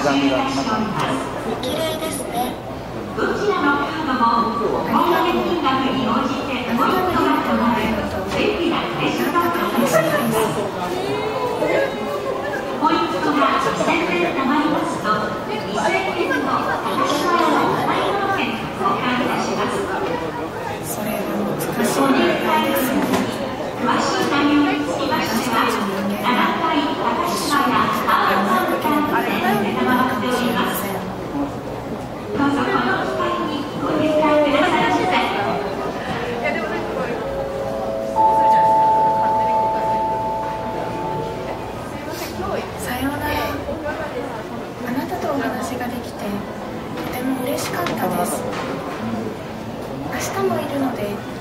紙が綺麗ですね。 どちらのカードも購入金額に応じてポイントがたまる便利なクレジットカードです。ポイントが2000円たまりますと2000円の高島屋の大量券交換いたします。 それは難しい問題ですね。 詳しい内容につきましては7階高島屋アーバンキャンパスで承っております。どうぞこの機会にご入会くださいませ。 さようなら。あなたとお話ができてとても嬉しかったです。明日もいるので